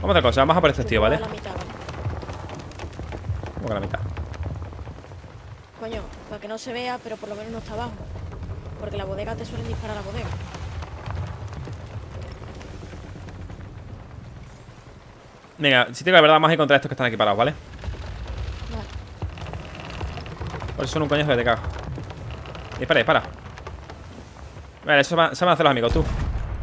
Vamos a hacer cosa, vamos a por este tío, ¿vale? A la mitad, ¿vale? Vamos a la mitad. Coño, para que no se vea, pero por lo menos no está abajo. Porque la bodega te suelen disparar a la bodega. Venga, si te digo la verdad, vamos a ir contra estos que están aquí parados, ¿vale? Vale. Por eso son un coñazo que te cago. Dispara, dispara. Vale, eso se van a hacer los amigos, tú.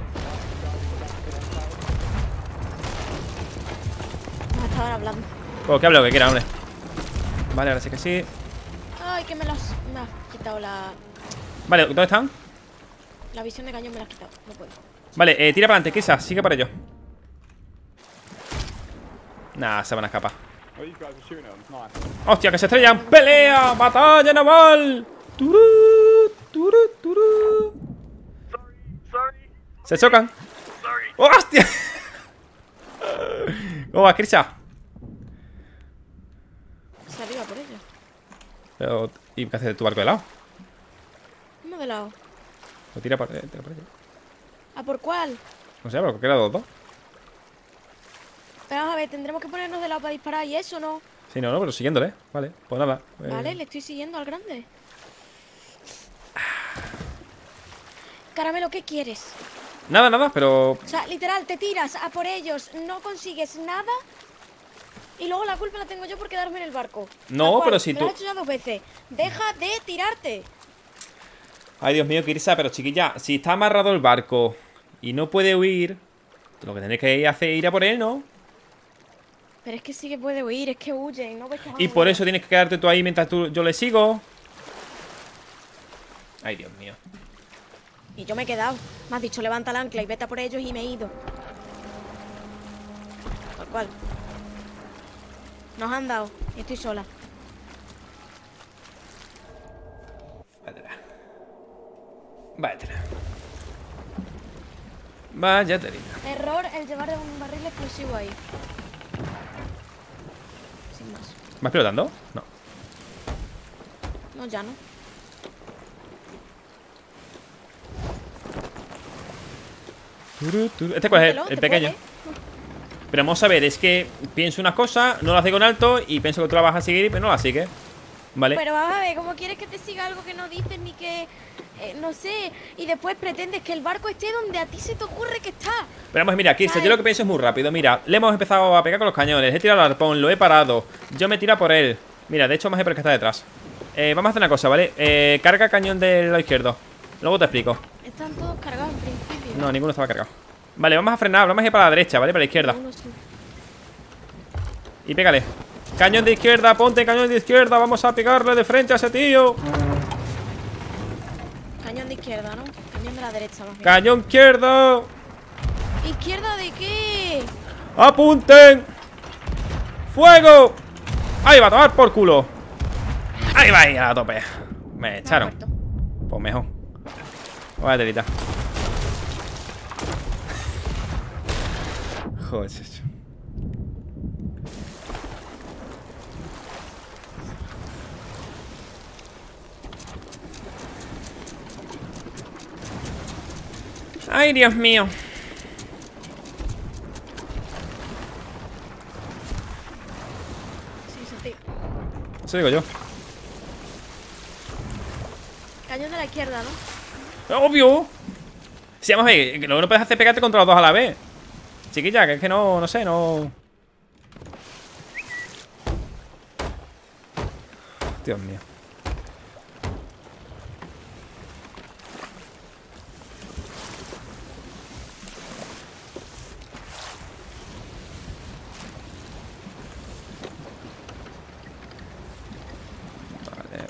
No estaban hablando. Oh, que hable lo que quiera, hombre. Vale, ahora sí que sí. Ay, que me has quitado Vale, ¿dónde están? la visión de cañón, me la has quitado. No puedo. Vale, tira para adelante, Kisa, sigue para ello. Nah, se van a escapar. ¡Hostia, que se estrellan! ¡Pelea! ¡Batalla naval! ¡Turú! ¡Turú! ¡Turú! ¡Se chocan! ¡Hostia! ¿Cómo vas, Kisa? Se arriba por ello. Pero, ¿y qué haces tu barco de lado? ¿Cómo de lado? Lo tira para allá. ¿A por cuál? No sé, pero cualquiera de los dos. Pero vamos a ver, tendremos que ponernos de lado para disparar y eso, ¿no? Sí, no, pero siguiéndole. Vale, pues nada. Vale, le estoy siguiendo al grande. Caramelo, ¿qué quieres? Nada, pero... O sea, literal, te tiras a por ellos, no consigues nada y luego la culpa la tengo yo por quedarme en el barco. No, Tal cual, pero si me tú... lo has hecho ya 2 veces. Deja de tirarte. Ay, Dios mío, Kirsa, pero chiquilla, si está amarrado el barco y no puede huir, lo que tenéis que hacer es ir a por él, ¿no? Pero es que sí que puede huir, es que huye, ¿no ves que Y por eso tienes que quedarte tú ahí mientras yo le sigo. Ay, Dios mío. Y yo me he quedado. Me has dicho levanta el ancla y vete a por ellos y me he ido. Tal cual. Nos han dado y estoy sola. Váyatela. Váyatela. Error el llevar un barril explosivo ahí. Sin más. ¿Vas pilotando? No. No, ya no. ¿Este cuál es? Póntelo, El ¿te pequeño. puede? Pero vamos a ver, es que pienso unas cosas, no las digo en alto y pienso que tú la vas a seguir, pero no la sigues. ¿Vale? Pero vamos a ver, ¿cómo quieres que te siga algo que no dices ni que... no sé, y después pretendes que el barco esté donde a ti se te ocurre que está? Pero vamos, mira, Kirsten, yo lo que pienso es muy rápido. Mira, le hemos empezado a pegar con los cañones. He tirado el arpón, lo he parado. Yo me tiro por él. Mira, de hecho, vamos a ver por el que está detrás. Vamos a hacer una cosa, ¿vale? Carga cañón del lado izquierdo. Luego te explico. Están todos cargados en principio. No, ninguno estaba cargado. Vale, vamos a frenar, vamos a ir para la derecha, ¿vale? Para la izquierda. Uno sí. Y pégale. Cañón de izquierda, ponte cañón de izquierda. Vamos a pegarle de frente a ese tío. Cañón de izquierda, ¿no? Cañón de la derecha, más bien. Cañón izquierdo. ¿Izquierda de qué? ¡Apunten! ¡Fuego! ¡Ahí va a tomar por culo! ¡Ahí va ahí a tope! Me echaron. Muerto. Pues mejor. Vaya telita. Joder, chacho. Ay, Dios mío. Sí, sentido. Eso digo yo. Cañón de la izquierda, ¿no? Obvio. Si vamos a ver, que lo que no puedes hacer es pegarte contra los dos a la vez. Chiquilla, que es que no sé, no. Dios mío. Vale.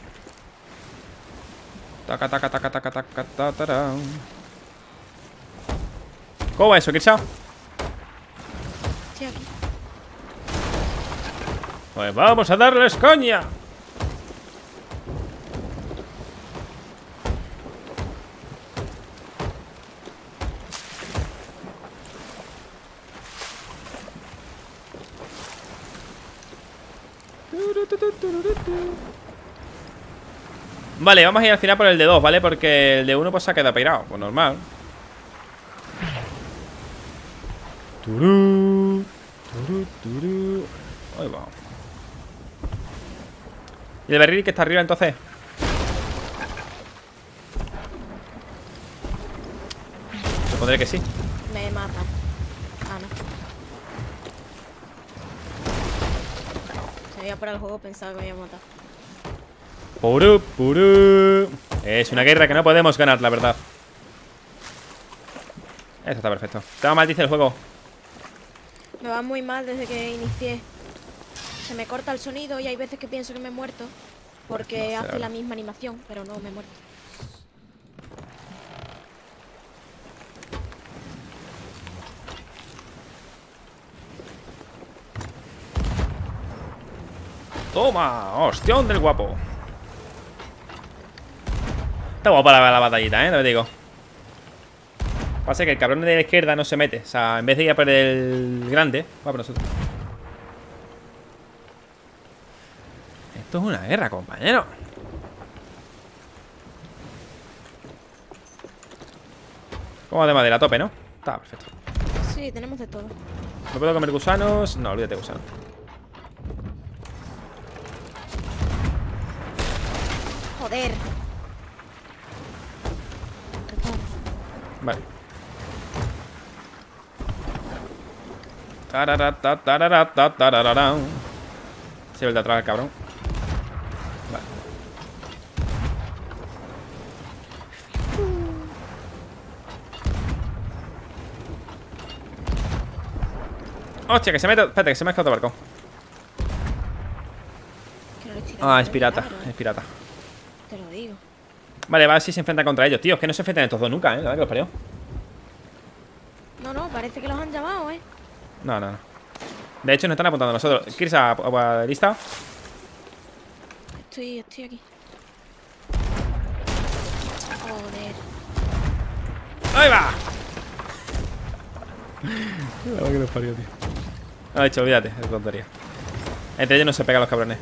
Taca, taca, taca, taca, taca, ta, tarán. ¿Cómo va eso, Kirchhoff? Sí, aquí. Pues vamos a darles coña. Vale, vamos a ir al final por el de 2, ¿vale? Porque el de 1 pues se ha quedado pirado. Pues normal. Turú, Turu, turu. Ahí va. ¿Y el barril que está arriba entonces? Supondré que sí. Me mata. Ah, no. Se veía por el juego, pensaba que me iba a matar. Puru, puru. Es una guerra que no podemos ganar, la verdad. Esto está perfecto. Te va mal, dice el juego. Me va muy mal desde que inicié. Se me corta el sonido y hay veces que pienso que me he muerto. Porque hace la misma animación, pero no me he muerto. Toma, hostión del guapo. Está guapa la batallita, te digo. Pasa que el cabrón de la izquierda no se mete. O sea, en vez de ir a por el grande, va por nosotros. Esto es una guerra, compañero. Como de madera a tope, ¿no? Está perfecto. Sí, tenemos de todo. ¿No puedo comer gusanos? No, olvídate de gusanos. Joder. Vale. Tararata. Se ve el de atrás el cabrón. Vale. Hostia, que se mete. Espérate, que se me ha escapado otro barco. Que no le estoy dando Ah, es pirata, claro, es pirata. Te lo digo. Vale, va a ver si se enfrentan contra ellos. Tío, es que no se enfrentan estos dos nunca, la verdad que los parió. No, parece que los han llamado, No. De hecho, nos están apuntando a nosotros. ¿Quieres a lista? Estoy aquí. Joder. ¡Ahí va! La verdad que los parió, tío. No, de hecho, olvídate, es tontería. Entre ellos no se pegan los cabrones.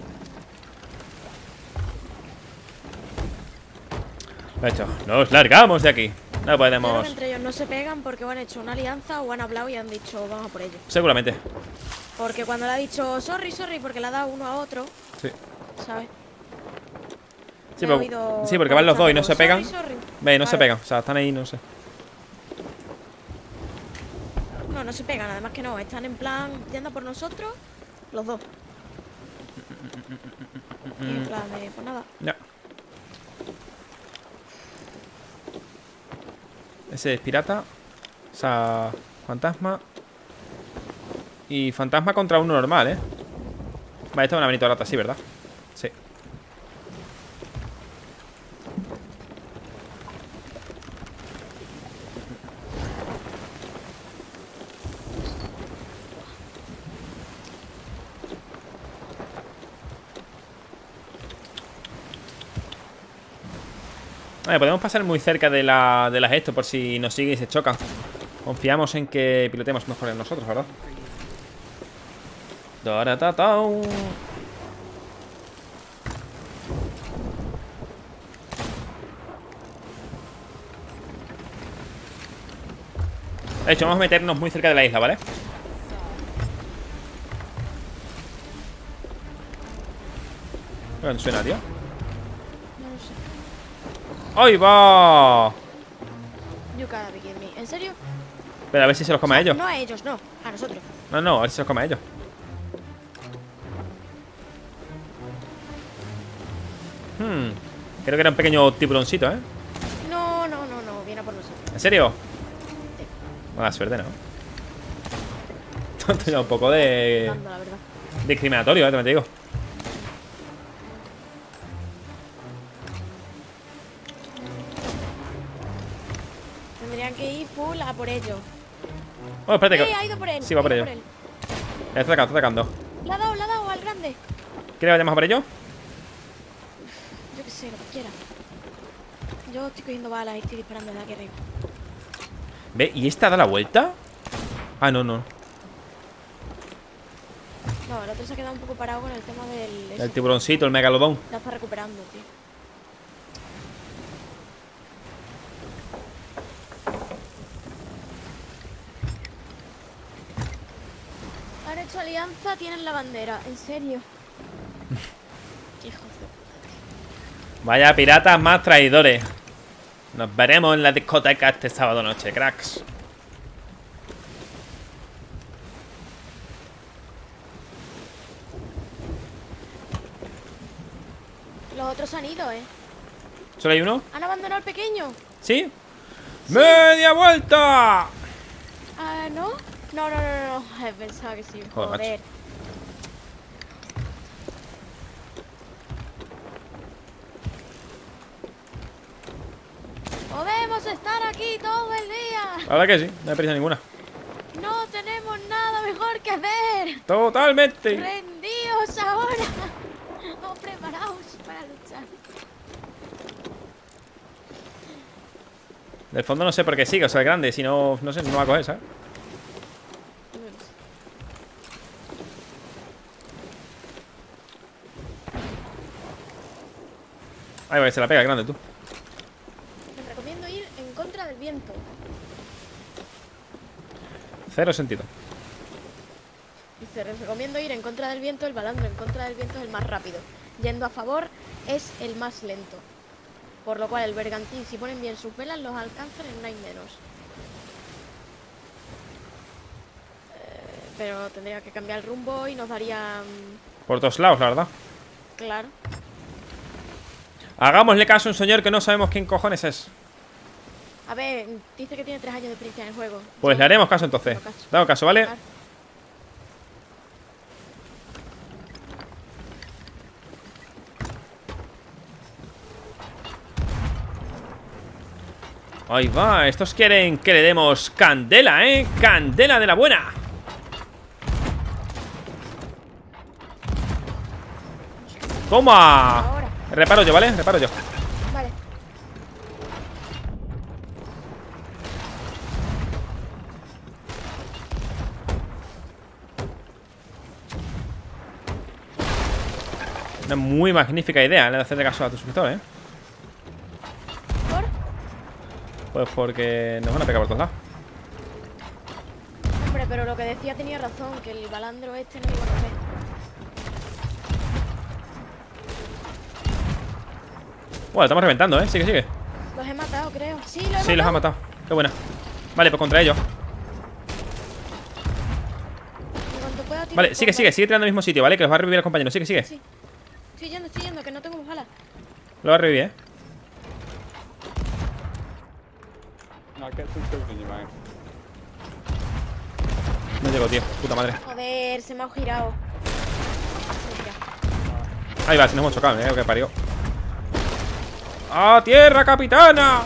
De hecho, nos largamos de aquí. No Yo creo podemos. que entre ellos no se pegan porque o han hecho una alianza o han hablado y han dicho vamos a por ellos. Seguramente. Porque cuando le ha dicho sorry, porque le ha dado uno a otro, Sí. ¿sabes? Sí, Me he pero- oído sí, porque van los dos y no se pegan. sorry. Ve, no se Claro. pegan. O sea, están ahí, no sé. No se pegan, además que no, están en plan yendo por nosotros, los dos. Y en plan de, pues nada. Ya. Ese es pirata. O sea, fantasma. Y fantasma contra uno normal, Vale, esto es una benito rata, sí, ¿verdad? Sí. Vale, podemos pasar muy cerca de las esto por si nos sigue y se chocan. Confiamos en que pilotemos mejor en nosotros, ¿verdad? Daratatau. De hecho, vamos a meternos muy cerca de la isla, ¿vale? ¿Qué suena, tío? No lo sé. ¡Ahí va! You gotta be kidding me. ¿En serio? Pero a ver si se los come a ellos. No a ellos, no. A nosotros. No, a ver si se los come a ellos. Creo que era un pequeño tiburoncito, ¿eh? No. Viene a por nosotros. ¿En serio? Sí. Mala suerte, ¿no? Tonto ya un poco de Dando, la verdad. discriminatorio, también te digo. Tendrían que ir full a por ellos. Oh, espérate que... Ha ido por él. Sí, va por ha ido ello. Está atacando. Le ha dado al grande. ¿Quieres que vayamos a por ello? Yo qué sé, lo que quiera. Yo estoy cogiendo balas y estoy disparando desde aquí arriba. ¿Ve? ¿Y esta da la vuelta? Ah, no. No, el otro se ha quedado un poco parado con el tema del... El tiburoncito, el megalodón. La está recuperando, tío. hecho alianza tienen la bandera. En serio. Hijos de puta. Vaya piratas más traidores. Nos veremos en la discoteca este sábado noche, cracks. Los otros han ido, ¿eh? ¿Solo hay uno? Han abandonado al pequeño. ¿Sí? ¡Media vuelta! Ah, ¿no? No. Pensaba que sí. Joder, Joder. Podemos estar aquí todo el día. La verdad que sí, no hay prisa ninguna. No tenemos nada mejor que hacer. Totalmente. Rendíos ahora. O preparaos para luchar. Del fondo no sé por qué sigue, o sea, el grande, si no, no sé, no va a coger, ¿sabes? Ahí va, que se la pega el grande, tú. Les recomiendo ir en contra del viento. Cero sentido. Dice, les recomiendo ir en contra del viento. El balandro en contra del viento es el más rápido. Yendo a favor es el más lento. Por lo cual el bergantín, si ponen bien sus velas, los alcanzan en 9 menos. Pero tendría que cambiar el rumbo y nos daría... Por todos lados, la verdad. Claro. Hagámosle caso a un señor que no sabemos quién cojones es. A ver, dice que tiene 3 años de experiencia en el juego. Pues le haremos caso entonces. Damos caso, ¿vale? Claro. Ahí va, estos quieren que le demos candela, ¿eh? Candela de la buena. ¡Toma! Ahora. Reparo yo, ¿vale? Reparo yo. Vale. Una muy magnífica idea, ¿eh? De hacerle caso a tu suscriptor, ¿eh? ¿Por? Pues porque nos van a pegar por todos lados. Hombre, pero lo que decía tenía razón, que el balandro este no iba a coger. Bueno, estamos reventando, ¿eh? Sigue, sigue. Los he matado, creo. Sí, Sí, los ha matado. Qué buena. Vale, pues contra ellos. En cuanto pueda, tiro Vale, por sigue, sigue, sigue tirando al mismo sitio, ¿vale? Que los va a revivir el compañero. Sigue, sigue. Sí. Estoy yendo, que no tengo balas. Lo va a revivir, ¿eh? No llego, tío. Puta madre. Joder, se me ha girado. Se me ha girado. Ahí va, si nos hemos chocado, que parió. ¡A tierra, capitana!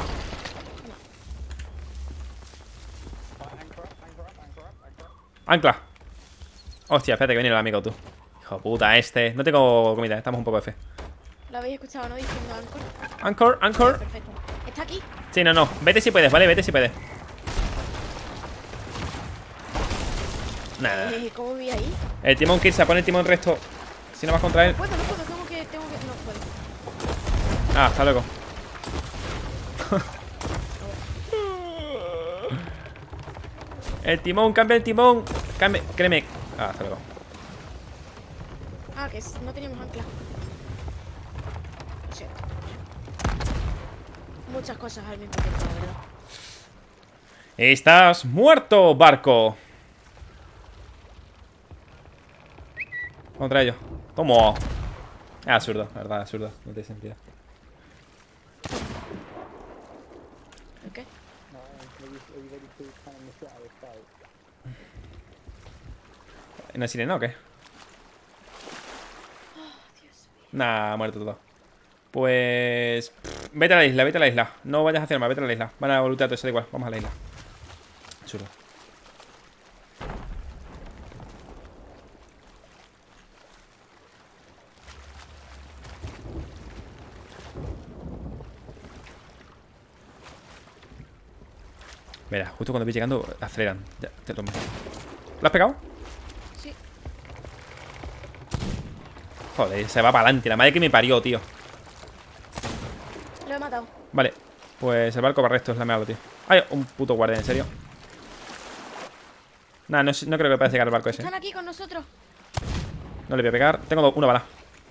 Ancla. Hostia, espérate que viene el amigo, tú. Hijo puta, este. No tengo comida, estamos un poco de fe. Lo habéis escuchado, ¿no? Diciendo Anchor. Anchor, Anchor. Perfecto. ¿Está aquí? Sí, no, no. Vete si puedes, ¿vale? Vete si puedes. Nada. ¿Cómo vi ahí? El timón Kirsa, pone el timón recto. Si no vas contra él. No puedo, tengo que... No puedo. Ah, hasta luego. El timón, cambia el timón. Cambia, créeme. Ah, hasta luego. Ah, que no teníamos ancla. Shit. Muchas cosas al mismo tiempo, la verdad. Estás muerto, barco. Contra ellos. ¿Cómo? Es absurdo, la verdad, absurdo. No tiene sentido. ¿El qué? ¿En el sirena o qué? Nah, muerto todo. Pues... vete a la isla, vete a la isla. No vayas hacia el mar, vete a la isla. Van a voltear todo eso, da igual. Vamos a la isla. Absurdo. Mira, justo cuando vi llegando, aceleran. Ya, te tomo. ¿Lo has pegado? Sí. Joder, se va para adelante. La madre que me parió, tío. Lo he matado. Vale, pues el barco para resto es la meado, tío. Ay, un puto guardia, en serio. Nah, no, no creo que pueda llegar al barco ese. Están aquí con nosotros. No le voy a pegar. Tengo una bala.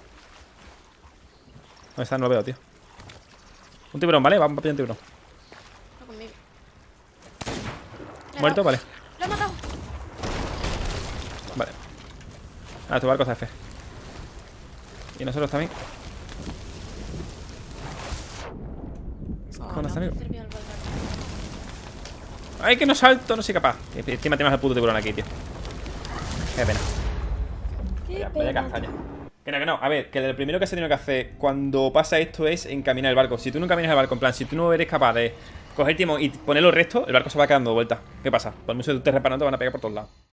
¿Dónde está? No lo veo, tío. Un tiburón, ¿vale? Vamos a pillar un tiburón. Está conmigo. ¿Muerto? Vale. Lo he matado. Vale. Ah, tu barco está F. Y nosotros también. ¿Dónde está, amigo? ¡Ay, que no salto! No soy capaz. Encima tenemos el puto tiburón aquí, tío. Qué pena. Vaya castaña. Que no. A ver, que lo primero que se tiene que hacer cuando pasa esto es encaminar el barco. Si tú no encaminas el barco, en plan, si tú no eres capaz de coger timón y ponerlo recto, el barco se va quedando de vuelta. ¿Qué pasa? Por mucho que tú estés reparando, te van a pegar por todos lados.